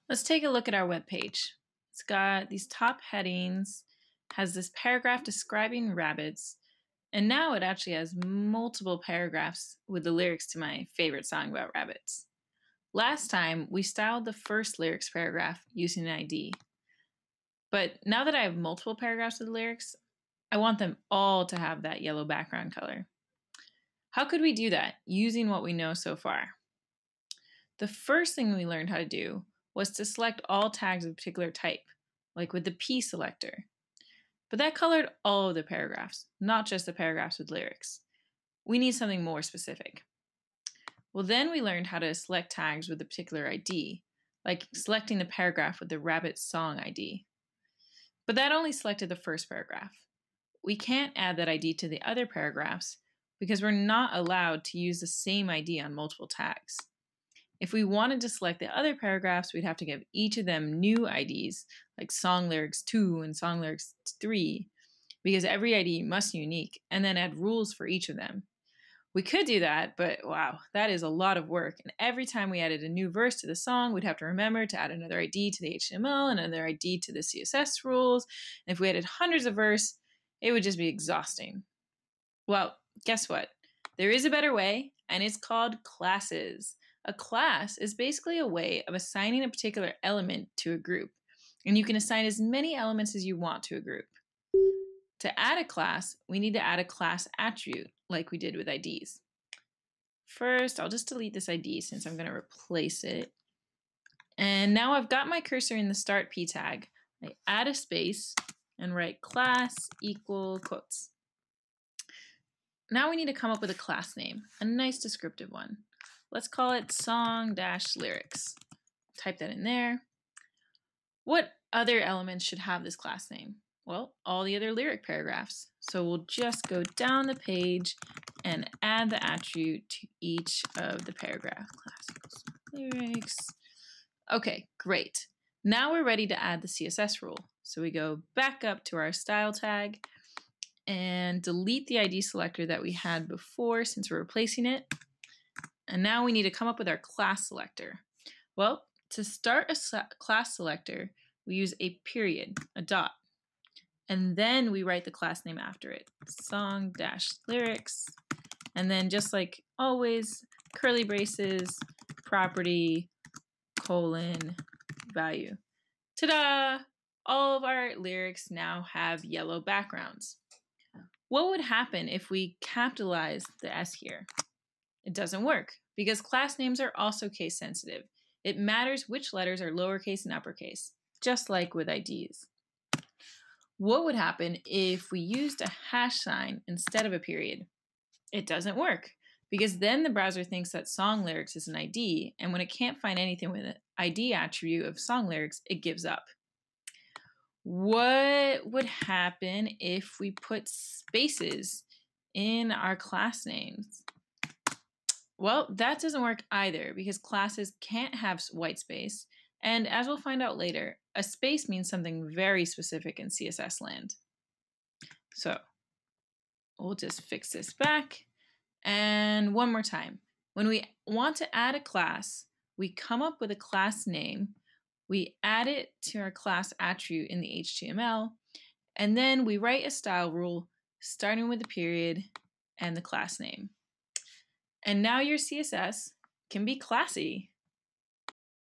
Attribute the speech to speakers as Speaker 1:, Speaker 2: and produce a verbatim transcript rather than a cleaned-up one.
Speaker 1: Let's take a look at our web page. It's got these top headings, has this paragraph describing rabbits, and now it actually has multiple paragraphs with the lyrics to my favorite song about rabbits. Last time, we styled the first lyrics paragraph using an I D. But now that I have multiple paragraphs with lyrics, I want them all to have that yellow background color. How could we do that using what we know so far? The first thing we learned how to do was to select all tags of a particular type, like with the P selector. But that colored all of the paragraphs, not just the paragraphs with lyrics. We need something more specific. Well, then we learned how to select tags with a particular I D, like selecting the paragraph with the rabbit song I D. But that only selected the first paragraph. We can't add that I D to the other paragraphs because we're not allowed to use the same I D on multiple tags. If we wanted to select the other paragraphs, we'd have to give each of them new I Ds, like song lyrics two and song lyrics three, because every I D must be unique, and then add rules for each of them. We could do that, but wow, that is a lot of work. And every time we added a new verse to the song, we'd have to remember to add another I D to the H T M L, another I D to the C S S rules. And if we added hundreds of verse, it would just be exhausting. Well, guess what? There is a better way, and it's called classes. A class is basically a way of assigning a particular element to a group, and you can assign as many elements as you want to a group. To add a class, we need to add a class attribute, like we did with I Ds. First, I'll just delete this I D since I'm going to replace it. And now I've got my cursor in the start P tag. I add a space and write class equal quotes. Now we need to come up with a class name, a nice descriptive one. Let's call it song-lyrics. Type that in there. What other elements should have this class name? Well, all the other lyric paragraphs. So we'll just go down the page and add the attribute to each of the paragraph. Class equals lyrics. Okay, great. Now we're ready to add the C S S rule. So we go back up to our style tag and delete the I D selector that we had before since we're replacing it. And now we need to come up with our class selector. Well, to start a class selector, we use a period, a dot. And then we write the class name after it, song-lyrics. And then just like always, curly braces, property, colon, value. Ta-da! All of our lyrics now have yellow backgrounds. What would happen if we capitalized the S here? It doesn't work because class names are also case sensitive. It matters which letters are lowercase and uppercase, just like with I Ds. What would happen if we used a hash sign instead of a period? It doesn't work because then the browser thinks that song lyrics is an I D, and when it can't find anything with an I D attribute of song lyrics, it gives up. What would happen if we put spaces in our class names? Well, that doesn't work either because classes can't have white space. And as we'll find out later, a space means something very specific in C S S land. So we'll just fix this back. And one more time. When we want to add a class, we come up with a class name. We add it to our class attribute in the H T M L. And then we write a style rule starting with the period and the class name. And now your C S S can be classy.